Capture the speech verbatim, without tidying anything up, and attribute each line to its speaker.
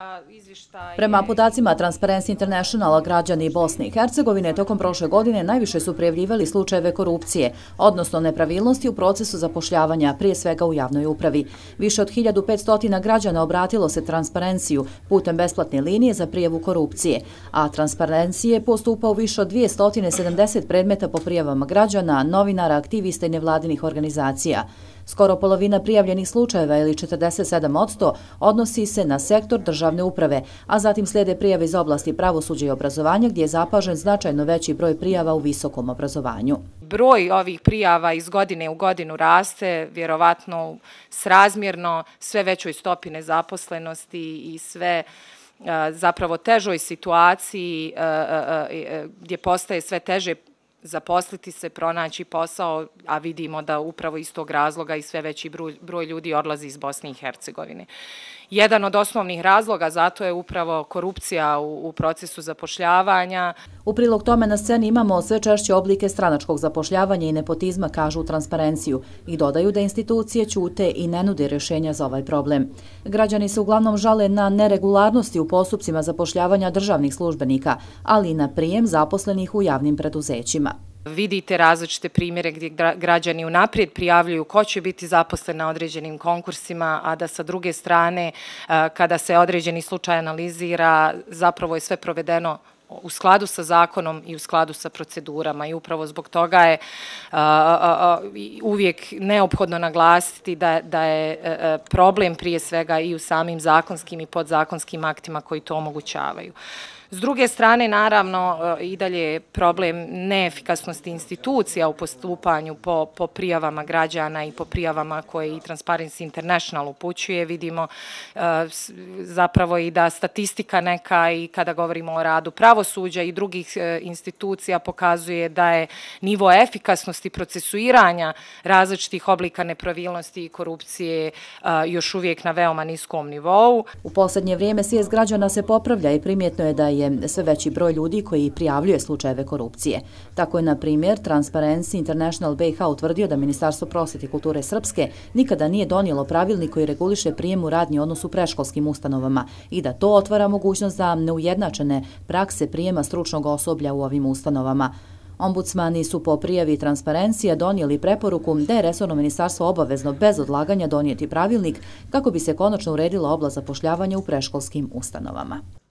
Speaker 1: Prema podacima Transparency Internationala, građani Bosne i Hercegovine tokom prošle godine najviše su prijavljivali slučajeve korupcije, odnosno nepravilnosti u procesu zapošljavanja, prije svega u javnoj upravi. Više od hiljadu petsto građana obratilo se Transparenciju putem besplatne linije za prijavu korupcije, a Transparency je postupao u više od dvjesto sedamdeset predmeta po prijavama građana, novinara, aktivista i nevladinih organizacija. Skoro polovina prijavljenih slučajeva ili četrdeset sedam posto odnosi se na sektor državne uprave, a zatim slijede prijave iz oblasti pravosuđa i obrazovanja gdje je zapažen značajno veći broj prijava u visokom obrazovanju.
Speaker 2: Broj ovih prijava iz godine u godinu raste, vjerovatno srazmjerno sve većoj stopi nezaposlenosti i sve zapravo težoj situaciji gdje postaje sve teže zaposliti se, pronaći posao, a vidimo da upravo iz tog razloga i sve veći broj ljudi odlazi iz Bosne i Hercegovine. Jedan od osnovnih razloga zato je upravo korupcija u, u procesu zapošljavanja.
Speaker 1: U prilog tome na sceni imamo sve češće oblike stranačkog zapošljavanja i nepotizma, kažu u Transparenciju, i dodaju da institucije ćute i ne nude rješenja za ovaj problem. Građani se uglavnom žale na neregularnosti u postupcima zapošljavanja državnih službenika, ali i na prijem zaposlenih u javnim preduzećima.
Speaker 2: Vidite različite primjere gdje građani unaprijed prijavljuju ko će biti zaposlen na određenim konkursima, a da sa druge strane, kada se određeni slučaj analizira, zapravo je sve provedeno u skladu sa zakonom i u skladu sa procedurama i upravo zbog toga je a, a, a, uvijek neophodno naglasiti da, da je a, problem prije svega i u samim zakonskim i podzakonskim aktima koji to omogućavaju. S druge strane, naravno, i dalje je problem neefikasnosti institucija u postupanju po, po prijavama građana i po prijavama koje i Transparency International upućuje. Vidimo zapravo i da statistika neka i kada govorimo o radu pravosuđa i drugih institucija pokazuje da je nivo efikasnosti procesuiranja različitih oblika nepravilnosti i korupcije još uvijek na veoma niskom nivou.
Speaker 1: U posljednje vrijeme svijest građana se popravlja i primjetno je da je sve veći broj ljudi koji prijavljuje slučajeve korupcije. Tako je, na primjer, Transparency International B iH utvrdio da Ministarstvo prosvjete i kulture Srpske nikada nije donijelo pravilnik koji reguliše prijem u radni odnos u predškolskim ustanovama i da to otvara mogućnost za neujednačene prakse prijema stručnog osoblja u ovim ustanovama. Ombudsmani su po prijavi Transparencije donijeli preporuku da je resorno ministarstvo obavezno bez odlaganja donijeti pravilnik kako bi se konačno uredila oblast zapošljavanja u predškolskim ustanovama.